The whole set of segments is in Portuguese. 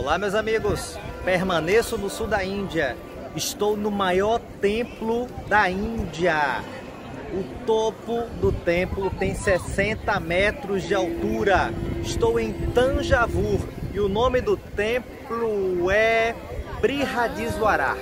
Olá, meus amigos, permaneço no sul da Índia, estou no maior templo da Índia. O topo do templo tem 60 metros de altura. Estou em Tanjavur e o nome do templo é Brihadiswara.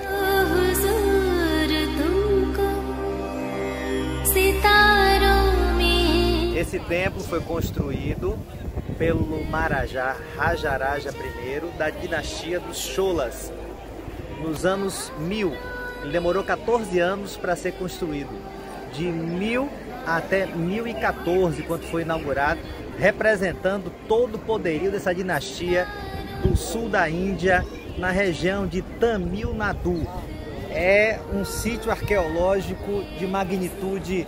Esse templo foi construído pelo Maharaja Rajaraja I da dinastia dos Cholas nos anos 1000. Ele demorou 14 anos para ser construído, de 1000 até 1014, quando foi inaugurado, representando todo o poderio dessa dinastia do sul da Índia, na região de Tamil Nadu. É um sítio arqueológico de magnitude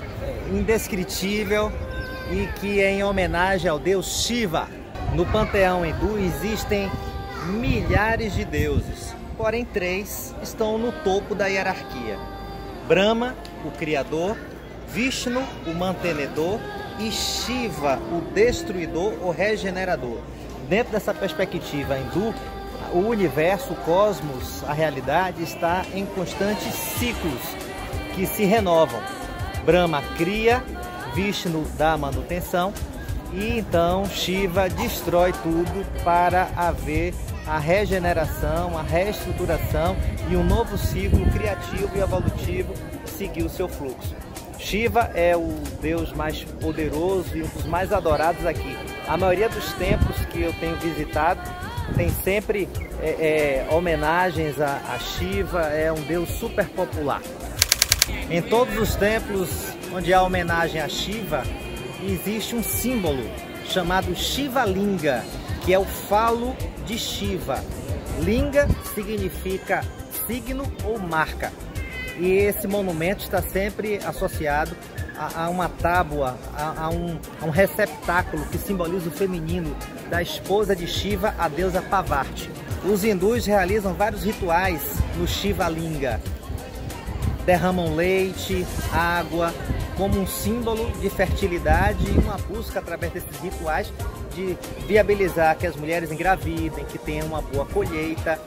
indescritível e que é em homenagem ao deus Shiva. No panteão hindu existem milhares de deuses, porém 3 estão no topo da hierarquia: Brahma, o criador, Vishnu, o mantenedor, e Shiva, o destruidor ou regenerador. Dentro dessa perspectiva hindu, o universo, o cosmos, a realidade está em constantes ciclos que se renovam. Brahma cria, Vishnu dá manutenção e então Shiva destrói tudo para haver a regeneração, a reestruturação e um novo ciclo criativo e evolutivo seguir o seu fluxo. Shiva é o deus mais poderoso e um dos mais adorados aqui. A maioria dos templos que eu tenho visitado tem sempre homenagens a Shiva, é um deus super popular. Em todos os templos onde há homenagem a Shiva, existe um símbolo chamado Shiva Linga, que é o falo de Shiva. Linga significa signo ou marca. E esse monumento está sempre associado a uma tábua, a um receptáculo que simboliza o feminino da esposa de Shiva, a deusa Parvati. Os hindus realizam vários rituais no Shiva Linga. Derramam leite, água, como um símbolo de fertilidade e uma busca através desses rituais de viabilizar que as mulheres engravidem, que tenham uma boa colheita.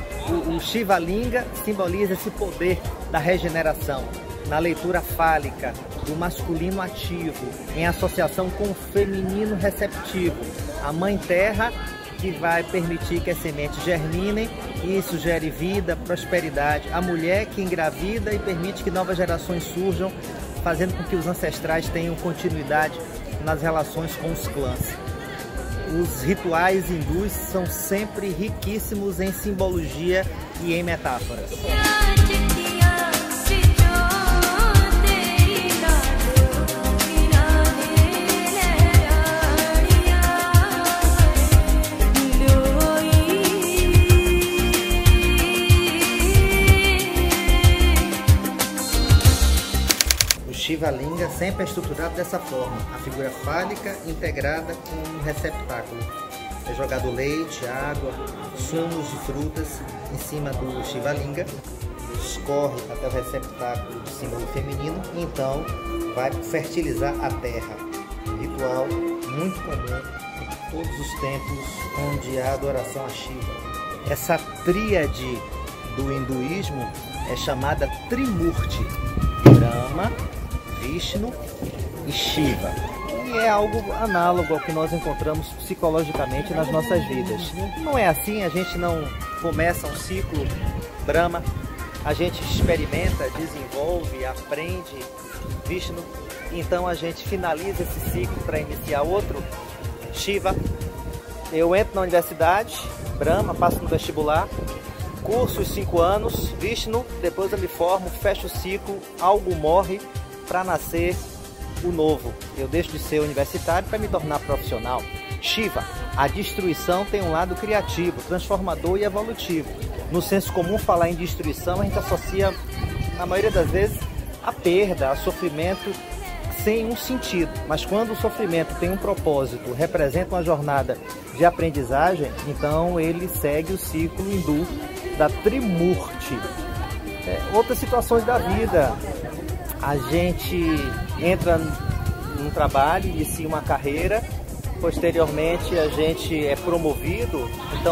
O Shiva Linga simboliza esse poder da regeneração, na leitura fálica, do masculino ativo, em associação com o feminino receptivo, a mãe terra que vai permitir que as sementes germinem e isso gere vida, prosperidade, a mulher que engravida e permite que novas gerações surjam, fazendo com que os ancestrais tenham continuidade nas relações com os clãs. Os rituais hindus são sempre riquíssimos em simbologia e em metáforas. O Shiva Linga sempre é estruturado dessa forma, a figura fálica integrada com um receptáculo. É jogado leite, água, sumos de frutas em cima do Shiva Linga, escorre até o receptáculo do símbolo feminino e então vai fertilizar a terra. Um ritual muito comum em todos os templos onde há adoração a Shiva. Essa tríade do hinduísmo é chamada Trimurti: Brahma, Vishnu e Shiva. E é algo análogo ao que nós encontramos psicologicamente nas nossas vidas. Não é assim, a gente não começa um ciclo Brahma, a gente experimenta, desenvolve, aprende Vishnu, então a gente finaliza esse ciclo para iniciar outro, Shiva. Eu entro na universidade, Brahma, passo no vestibular, curso os 5 anos, Vishnu, depois eu me formo, fecho o ciclo, algo morre para nascer o novo. Eu deixo de ser universitário para me tornar profissional. Shiva, a destruição tem um lado criativo, transformador e evolutivo. No senso comum, falar em destruição, a gente associa, na maioria das vezes, a perda, a sofrimento sem um sentido. Mas quando o sofrimento tem um propósito, representa uma jornada de aprendizagem, então ele segue o ciclo hindu da Trimurti. Outras situações da vida, a gente entra num trabalho, inicia uma carreira, posteriormente a gente é promovido, então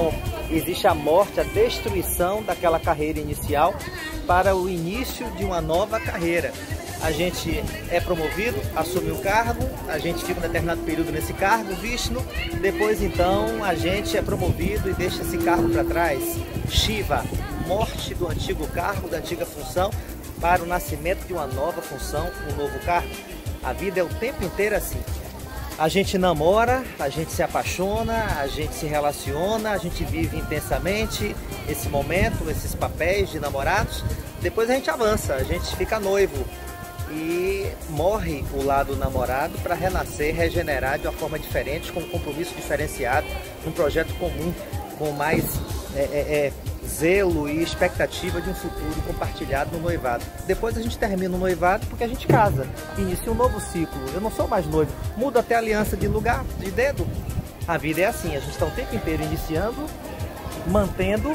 existe a morte, a destruição daquela carreira inicial para o início de uma nova carreira. A gente é promovido, assume o cargo, a gente fica um determinado período nesse cargo, Vishnu, depois então a gente é promovido e deixa esse cargo para trás. Shiva, morte do antigo cargo, da antiga função, para o nascimento de uma nova função, um novo cargo. A vida é o tempo inteiro assim. A gente namora, a gente se apaixona, a gente se relaciona, a gente vive intensamente esse momento, esses papéis de namorados. Depois a gente avança, a gente fica noivo e morre o lado namorado para renascer, regenerar de uma forma diferente, com um compromisso diferenciado, num projeto comum, com mais zelo e expectativa de um futuro compartilhado no noivado. Depois a gente termina o noivado porque a gente casa, inicia um novo ciclo. Eu não sou mais noivo, mudo até a aliança de lugar, de dedo. A vida é assim, a gente está o tempo inteiro iniciando, mantendo,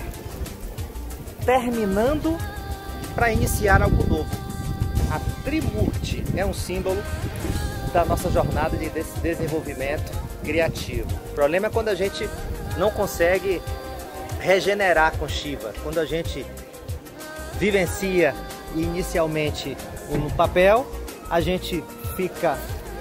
terminando para iniciar algo novo. A Trimurti é um símbolo da nossa jornada de desenvolvimento criativo. O problema é quando a gente não consegue regenerar com Shiva, quando a gente vivencia inicialmente no papel, a gente fica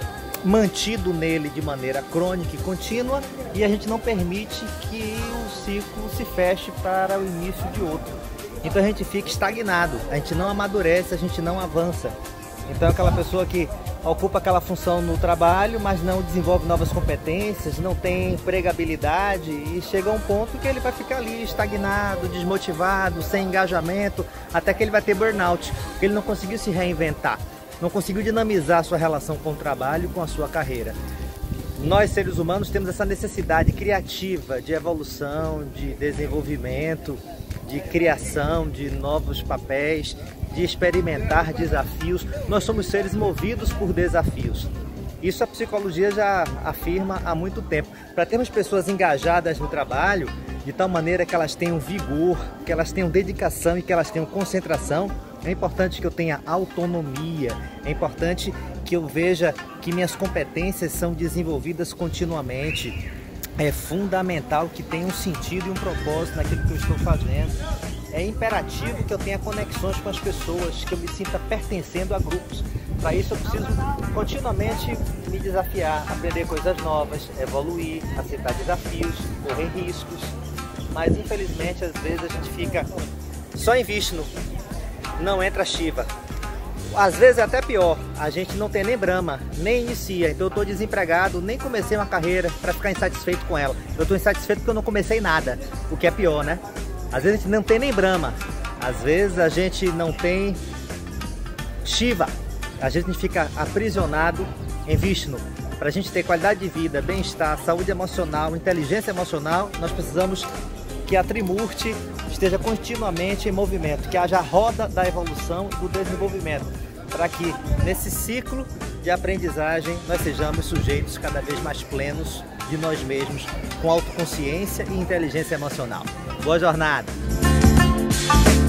mantido nele de maneira crônica e contínua e a gente não permite que o ciclo se feche para o início de outro. Então a gente fica estagnado, a gente não amadurece, a gente não avança. Então aquela pessoa que ocupa aquela função no trabalho, mas não desenvolve novas competências, não tem empregabilidade e chega a um ponto que ele vai ficar ali estagnado, desmotivado, sem engajamento, até que ele vai ter burnout, porque ele não conseguiu se reinventar, não conseguiu dinamizar a sua relação com o trabalho, com a sua carreira. Nós, seres humanos, temos essa necessidade criativa de evolução, de desenvolvimento, de criação de novos papéis, de experimentar desafios. Nós somos seres movidos por desafios. Isso a psicologia já afirma há muito tempo. Para termos pessoas engajadas no trabalho, de tal maneira que elas tenham vigor, que elas tenham dedicação e que elas tenham concentração, é importante que eu tenha autonomia, é importante que eu veja que minhas competências são desenvolvidas continuamente. É fundamental que tenha um sentido e um propósito naquilo que eu estou fazendo. É imperativo que eu tenha conexões com as pessoas, que eu me sinta pertencendo a grupos. Para isso eu preciso continuamente me desafiar, aprender coisas novas, evoluir, aceitar desafios, correr riscos. Mas infelizmente às vezes a gente fica só em Vishnu, não entra Shiva. Às vezes é até pior, a gente não tem nem Brahma, nem inicia, então eu estou desempregado, nem comecei uma carreira para ficar insatisfeito com ela. Eu estou insatisfeito porque eu não comecei nada, o que é pior, né? Às vezes a gente não tem nem Brahma, às vezes a gente não tem Shiva, a gente fica aprisionado em Vishnu. Para a gente ter qualidade de vida, bem-estar, saúde emocional, inteligência emocional, nós precisamos que a Trimurti esteja continuamente em movimento, que haja a roda da evolução e do desenvolvimento, para que nesse ciclo de aprendizagem nós sejamos sujeitos cada vez mais plenos de nós mesmos, com autoconsciência e inteligência emocional. Boa jornada!